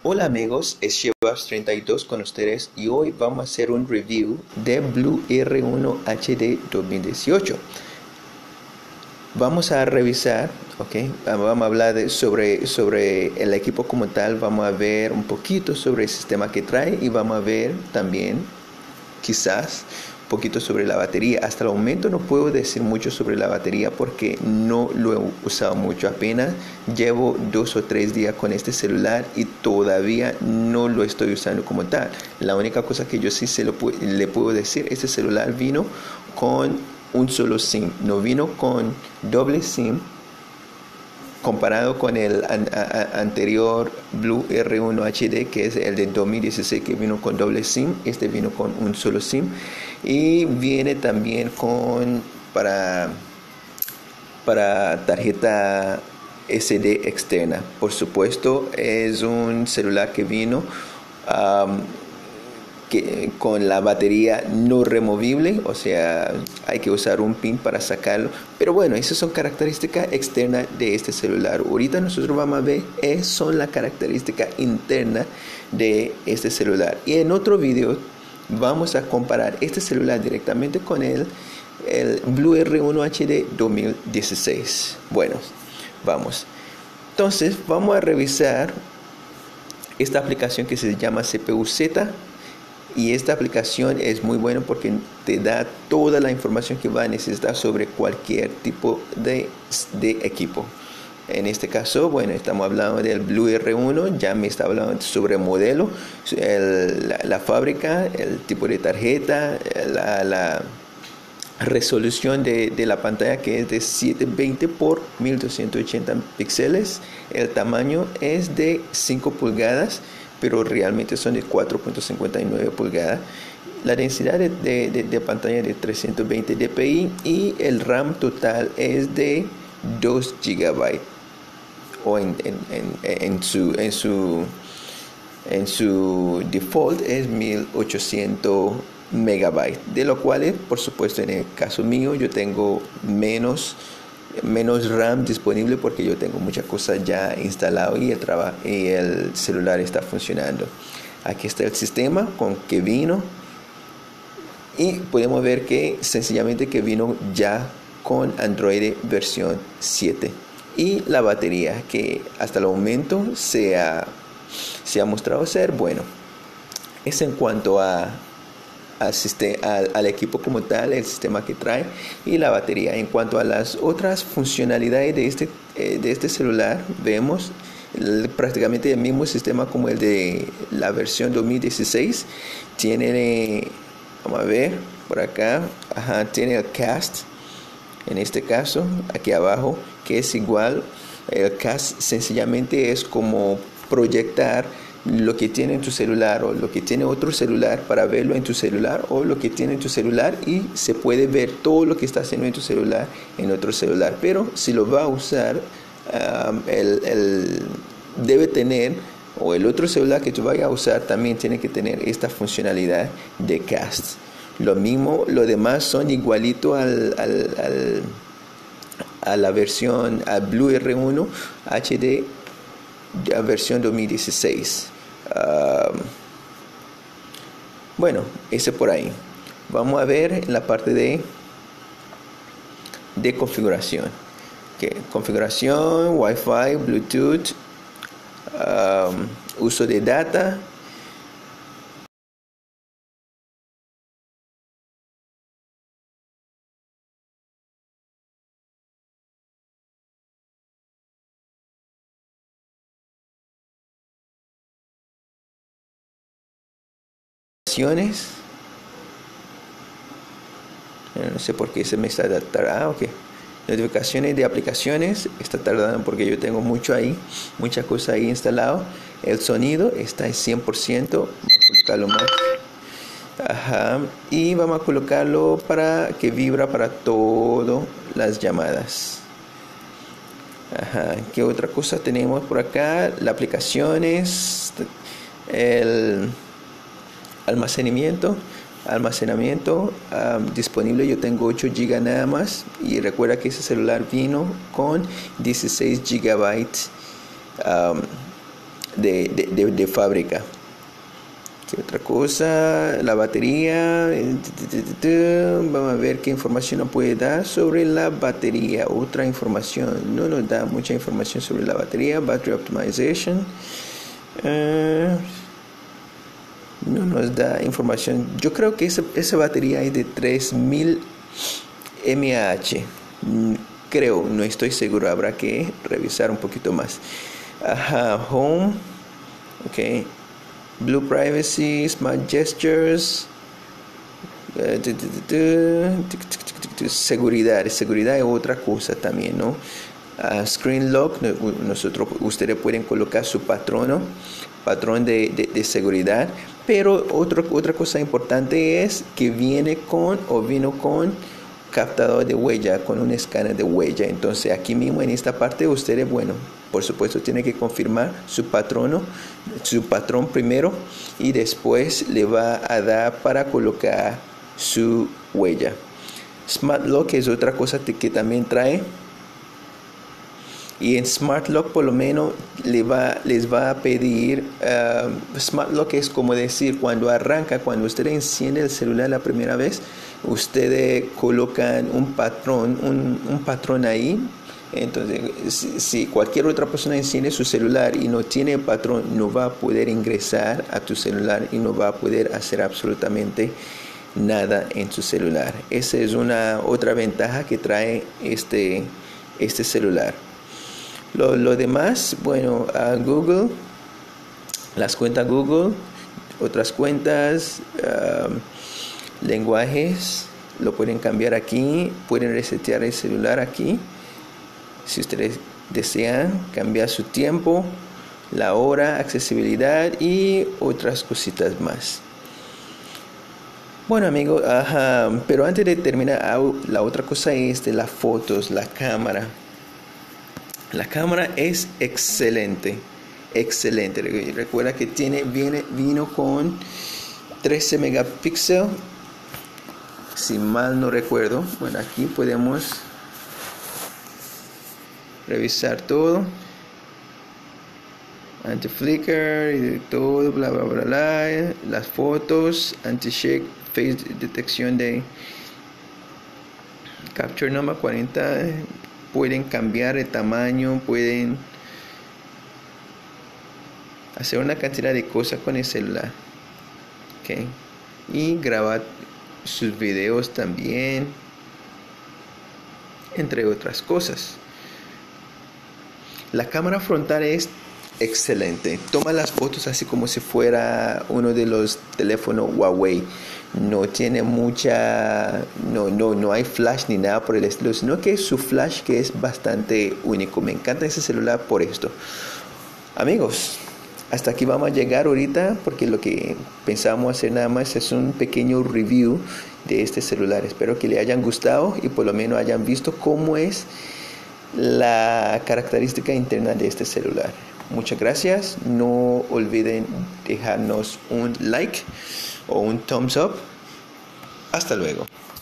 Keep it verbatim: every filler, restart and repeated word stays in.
Hola amigos, es Shebas treinta y dos con ustedes y hoy vamos a hacer un review de Blue R uno H D dos mil dieciocho. Vamos a revisar, ok, vamos a hablar de, sobre, sobre el equipo como tal, vamos a ver un poquito sobre el sistema que trae y vamos a ver también quizás un poquito sobre la batería. Hasta el momento no puedo decir mucho sobre la batería porque no lo he usado mucho, apenas llevo dos o tres días con este celular y todavía no lo estoy usando como tal. La única cosa que yo sí se lo le puedo decir, este celular vino con un solo SIM, no vino con doble SIM. Comparado con el an a anterior Blue R uno H D, que es el de dos mil dieciséis, que vino con doble SIM, este vino con un solo SIM y viene también con para para tarjeta S D externa. Por supuesto, es un celular que vino um, que, con la batería no removible, o sea, hay que usar un pin para sacarlo. Pero bueno, esas son características externas de este celular. Ahorita nosotros vamos a ver, es, son las características internas de este celular. Y en otro video vamos a comparar este celular directamente con el, el Blue R uno H D dos mil dieciséis. Bueno, vamos. Entonces, vamos a revisar esta aplicación que se llama C P U Z. Y esta aplicación es muy buena porque te da toda la información que va a necesitar sobre cualquier tipo de, de equipo. En este caso, bueno, estamos hablando del Blue R uno, ya me está hablando sobre el modelo, el, la, la fábrica, el tipo de tarjeta, la, la resolución de, de la pantalla, que es de setecientos veinte por mil doscientos ochenta píxeles. El tamaño es de cinco pulgadas, pero realmente son de cuatro punto cincuenta y nueve pulgadas. La densidad de, de, de, de pantalla de trescientos veinte dpi y el RAM total es de dos gigabytes, o en, en, en, en, su, en, su, en su default es mil ochocientos megabytes, de lo cual, por supuesto, en el caso mío yo tengo menos menos RAM disponible porque yo tengo muchas cosas ya instalado y el trabajo y el celular está funcionando. Aquí está el sistema con que vino y podemos ver que sencillamente que vino ya con Android versión siete, y la batería, que hasta el momento se ha, se ha mostrado ser bueno. Es en cuanto a Al, al, al equipo como tal, el sistema que trae y la batería. En cuanto a las otras funcionalidades de este, eh, de este celular, vemos el, prácticamente el mismo sistema como el de la versión dos mil dieciséis. Tiene, vamos a ver por acá, ajá, tiene el cast, en este caso aquí abajo, que es igual. El cast sencillamente es como proyectar lo que tiene en tu celular o lo que tiene otro celular para verlo en tu celular, o lo que tiene en tu celular y se puede ver todo lo que está haciendo en tu celular en otro celular. Pero si lo va a usar, um, el, el debe tener, o el otro celular que tú vayas a usar también tiene que tener esta funcionalidad de cast. Lo mismo, lo demás son igualito al, al, al a la versión, al Blue R uno H D la versión dos mil dieciséis. Uh, bueno, ese por ahí. Vamos a ver en la parte de de configuración. Okay. Configuración, Wi-Fi, Bluetooth, um, uso de data. No sé por qué se me está tardando. Ah, ok. Notificaciones de aplicaciones está tardando porque yo tengo mucho ahí, muchas cosas ahí instalado. El sonido está en cien por ciento. Vamos a colocarlo más. Ajá. Y vamos a colocarlo para que vibra para todas las llamadas. Ajá. ¿Qué otra cosa tenemos por acá? Las aplicaciones, el almacenamiento. Almacenamiento um, disponible, yo tengo ocho gigas nada más, y recuerda que ese celular vino con dieciséis gigabytes um, de, de, de, de fábrica. ¿Qué otra cosa? La batería. Vamos a ver qué información nos puede dar sobre la batería. Otra información. No nos da mucha información sobre la batería. Battery optimization. Uh, no nos da información. Yo creo que esa, esa batería es de tres mil mAh. Creo, no estoy seguro. Habrá que revisar un poquito más. Ajá, home. Ok. Blue Privacy, Smart Gestures, uh, seguridad, seguridad es otra cosa también, ¿no? Uh, screen Lock, nosotros, ustedes pueden colocar su patrono, patrón de, de, de seguridad, pero otro, otra cosa importante es que viene con o vino con captador de huella, con un escáner de huella. Entonces aquí mismo en esta parte ustedes, bueno, por supuesto tienen que confirmar su patrono, su patrón primero, y después le va a dar para colocar su huella. Smart Lock es otra cosa que también trae, y en Smart Lock por lo menos le va, les va a pedir, uh, Smart Lock es como decir, cuando arranca, cuando usted enciende el celular la primera vez, ustedes colocan un patrón, un, un patrón ahí. Entonces, si, si cualquier otra persona enciende su celular y no tiene patrón, no va a poder ingresar a tu celular y no va a poder hacer absolutamente nada en tu celular. Esa es una otra ventaja que trae este, este celular. Lo, lo demás, bueno, a Google, las cuentas Google, otras cuentas, um, lenguajes, lo pueden cambiar aquí, pueden resetear el celular aquí. Si ustedes desean cambiar su tiempo, la hora, accesibilidad y otras cositas más. Bueno amigos, ajá, pero antes de terminar, la otra cosa es de las fotos, la cámara. La cámara es excelente, excelente. Recuerda que tiene, viene, vino con trece megapíxeles, si mal no recuerdo. Bueno, aquí podemos revisar todo, anti-flicker y todo, bla bla bla bla, las fotos, anti-shake, face detección de capture number cuarenta, pueden cambiar el tamaño, pueden hacer una cantidad de cosas con el celular, okay, y grabar sus videos también, entre otras cosas. La cámara frontal es excelente. Toma las fotos así como si fuera uno de los teléfonos Huawei. No tiene mucha, no, no, no hay flash ni nada por el estilo, sino que su flash que es bastante único. Me encanta ese celular por esto. Amigos, hasta aquí vamos a llegar ahorita porque lo que pensábamos hacer nada más es un pequeño review de este celular. Espero que le hayan gustado y por lo menos hayan visto cómo es la característica interna de este celular. Muchas gracias. No olviden dejarnos un like o un thumbs up. Hasta luego.